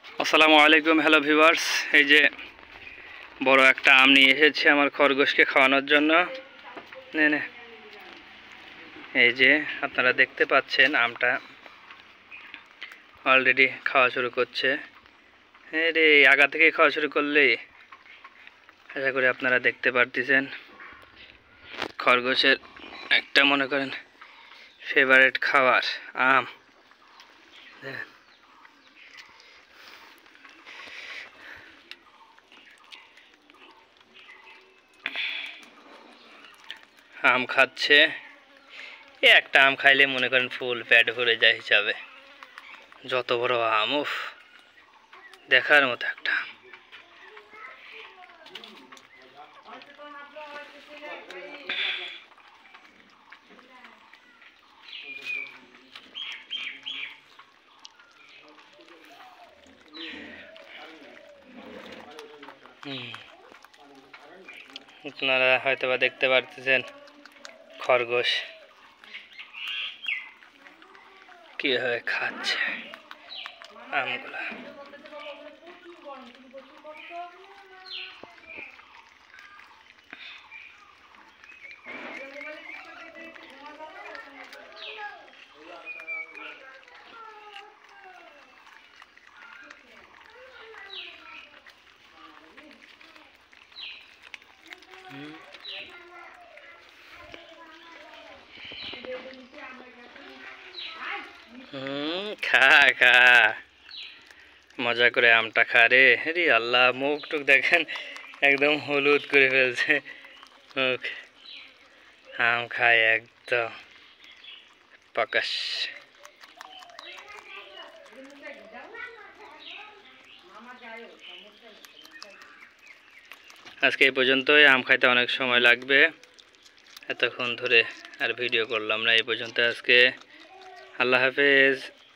আসসালামু আলাইকুম। Hello viewers, এই যে বড় একটা আম নিয়ে এসেছি আমার খরগোশকে খাওয়ানোর জন্য। নে এই যে আপনারা দেখতে পাচ্ছেন আমটা অলরেডি খাওয়া শুরু করছে। হ্যাঁ রে, আগা থেকে খাওয়া শুরু করলেই আশা করি আপনারা দেখতে পারতেছেন খরগোশের একটা মনে করেন ফেভারিট খাবার আম। আম খাচ্ছে, একটা আম খাইলে মনে করেন ফুল পেট ভরে যায় হিসাবে। যত বড় আম, উফ, দেখার মতো একটা আম। আপনারা হয়তো বা দেখতে পারতেছেন খরগোশ কিভাবে খাচ্ছে আমগুলা। খা খা, মজা করে আমটা খা রে। রে আল্লাহ, মুখ টুক দেখেন একদম হলুদ করে ফেলছে মুখ। আম খায় একদম পাকাশ। আজকে এই পর্যন্তই। আম খাইতে অনেক সময় লাগবে, এতক্ষণ ধরে আর ভিডিও করলাম না। এই পর্যন্ত আজকে। আল্লাহ হাফেজ।